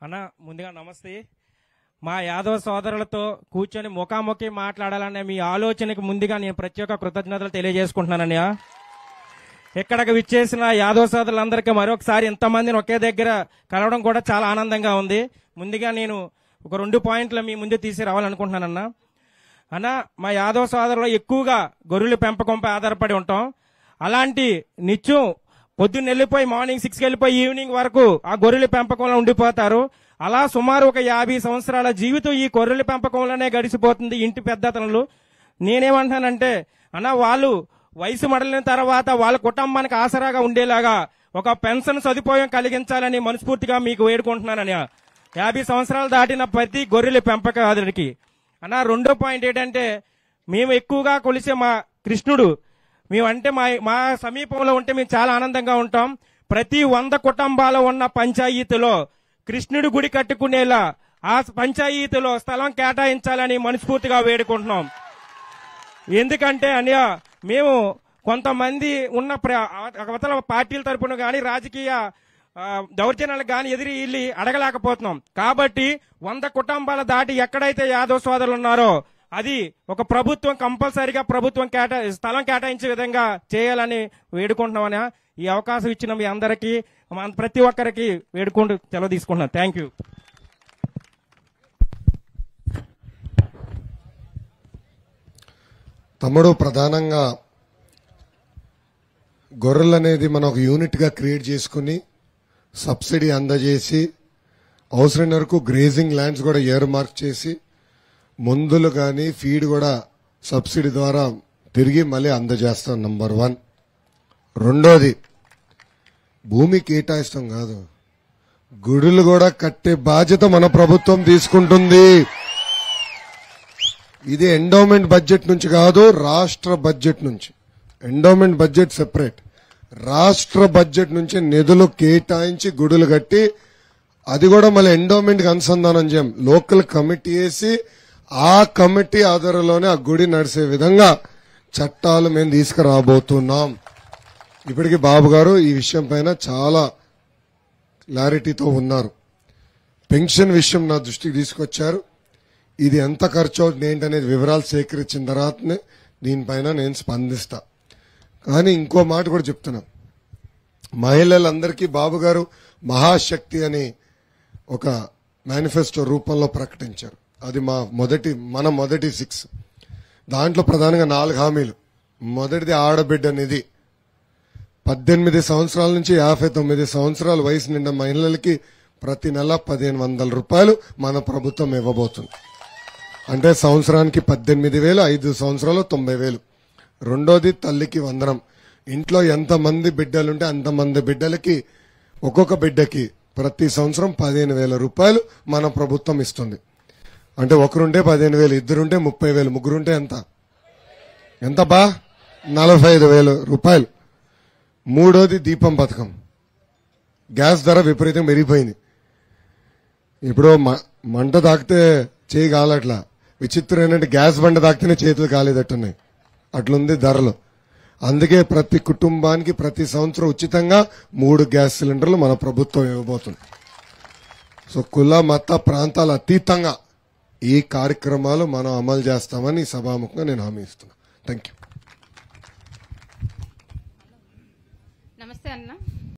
అన్న ముందుగా నమస్తే. మా యాదవ్ సోదరులతో కూర్చొని ముఖాముఖి మాట్లాడాలనే మీ ఆలోచనకు ముందుగా నేను ప్రత్యేక కృతజ్ఞతలు తెలియజేసుకుంటున్నానన్నయ్య. ఇక్కడికి విచ్చేసిన యాదవ్ సోదరులందరికీ మరొకసారి ఇంతమందిని ఒకే దగ్గర కలవడం కూడా చాలా ఆనందంగా ఉంది. ముందుగా నేను ఒక 2 పాయింట్లు మీ ముందు తీసి రావాలనుకుంటున్నానన్న. అన్న, మా యాదవ్ సోదరులు ఎక్కువగా గొర్రెల పెంపకంపై ఆధారపడి ఉంటాం. అలాంటి నిత్యం పొద్దున్న వెళ్ళిపోయి మార్నింగ్ 6కి వెళ్ళిపోయి ఈవినింగ్ వరకు ఆ గొర్రెల పెంపకంలో ఉండిపోతారు. అలా సుమారు ఒక 50 సంవత్సరాల జీవితం ఈ గొర్రెల పెంపకంలోనే గడిచిపోతుంది ఇంటి పెద్దతనులు. నేనేమంటానంటే అన్న, వాళ్ళు వయసు మడలిన తర్వాత వాళ్ళ కుటుంబానికి ఆసరాగా ఉండేలాగా ఒక పెన్షన్ సదుపాయం కలిగించాలని మనస్ఫూర్తిగా మీకు వేడుకుంటున్నానని. 50 సంవత్సరాలు దాటిన ప్రతి గొర్రెల పెంపకాదుడికి. అన్న, 2వ పాయింట్ ఏంటంటే, మేము ఎక్కువగా కొలిసే మా కృష్ణుడు మేమంటే మా సమీపంలో ఉంటే మేము చాలా ఆనందంగా ఉంటాం. ప్రతి 100 కుటుంబాలు ఉన్న పంచాయతీలో కృష్ణుడి గుడి కట్టుకునేలా ఆ పంచాయతీలో స్థలం కేటాయించాలని మనస్ఫూర్తిగా వేడుకుంటున్నాం. ఎందుకంటే అన్నయ్య, మేము కొంతమంది ఉన్న అవతల పార్టీల తరపున కానీ రాజకీయ దౌర్జన్యాలకు కానీ ఎదిరి వెళ్ళి అడగలేకపోతున్నాం. కాబట్టి 100 కుటుంబాల దాటి ఎక్కడైతే యాదవ్ సోదరులు ఉన్నారో అది ఒక ప్రభుత్వం కంపల్సరీగా స్థలం కేటాయించే విధంగా చేయాలని వేడుకుంటున్నామని ఈ అవకాశం ఇచ్చిన మీ అందరికీ ప్రతి ఒక్కరికి వేడుకుంటూ సెలవు తీసుకుంటున్నాను. Thank you. తమ్ముడు, ప్రధానంగా గొర్రెలు అనేది మనం ఒక యూనిట్ గా క్రియేట్ చేసుకుని సబ్సిడీ అందజేసి అవసరమైన వరకు గ్రేజింగ్ ల్యాండ్స్ కూడా ఇయర్ మార్క్ చేసి మందులు కానీ ఫీడ్ కూడా సబ్సిడీ ద్వారా తిరిగి మళ్ళీ అందజేస్తాం. నంబర్ 1. రెండోది, భూమి కేటాయిస్తాం కాదు, గుడులు కూడా కట్టే బాధ్యత మన ప్రభుత్వం తీసుకుంటుంది. ఇది ఎండోమెంట్ బడ్జెట్ నుంచి కాదు, రాష్ట్ర బడ్జెట్ నుంచి. ఎండోమెంట్ బడ్జెట్ సెపరేట్, రాష్ట్ర బడ్జెట్ నుంచి నిధులు కేటాయించి గుడులు కట్టి అది కూడా మళ్ళీ ఎండోమెంట్ కి అనుసంధానం చేయం. లోకల్ కమిటీ వేసి ఆ కమిటీ ఆధారంలోనే ఆ గుడి నడిసే విధంగా చట్టాలు మేము తీసుకురాబోతున్నాం. ఇప్పటికీ బాబు గారు ఈ విషయం పైన చాలా క్లారిటీతో ఉన్నారు. పెన్షన్ విషయం నా దృష్టికి తీసుకొచ్చారు. ఇది ఎంత ఖర్చు అవుతుంది ఏంటనేది వివరాలు సేకరించిన తర్వాతనే దీనిపైన నేను స్పందిస్తా. కానీ ఇంకో మాట కూడా చెప్తున్నా, మహిళలందరికీ బాబు గారు మహాశక్తి అని ఒక మేనిఫెస్టో రూపంలో ప్రకటించారు. అది మన మొదటి 6. దాంట్లో ప్రధానంగా 4 హామీలు. మొదటిది ఆడబిడ్డ నిధి. 18 సంవత్సరాల నుంచి 59 సంవత్సరాల వయసు నిండా మహిళలకి ప్రతి నెల 1500 రూపాయలు మన ప్రభుత్వం ఇవ్వబోతుంది. అంటే సంవత్సరానికి 18,000, 5 సంవత్సరాలు 90,000. రెండోది తల్లికి వందనం. ఇంట్లో ఎంతమంది బిడ్డలుంటే అంతమంది బిడ్డలకి ఒక్కొక్క బిడ్డకి ప్రతి సంవత్సరం 15,000 రూపాయలు మన ప్రభుత్వం ఇస్తుంది. అంటే ఒకరుంటే 15,000, ఇద్దరుంటే 30,000, ముగ్గురుంటే ఎంత బా 45,000 రూపాయలు. మూడోది దీపం పథకం. గ్యాస్ ధర విపరీతం పెరిగిపోయింది. ఇప్పుడు మంట తాకితే చేయి కాలట్లా. విచిత్రం ఏంటంటే గ్యాస్ బండ తాకితేనే చేతులు కాలేదట్టున్నాయి. అట్లుంది ధరలు. అందుకే ప్రతి కుటుంబానికి ప్రతి సంవత్సరం ఉచితంగా 3 గ్యాస్ సిలిండర్లు మన ప్రభుత్వం ఇవ్వబోతుంది. సో కుల మత ప్రాంతాల అతీతంగా ఈ కార్యక్రమాలు మనం అమలు చేస్తామని సభాముఖంగా నేను హామీ ఇస్తున్నా. Thank you. నమస్తే అన్న.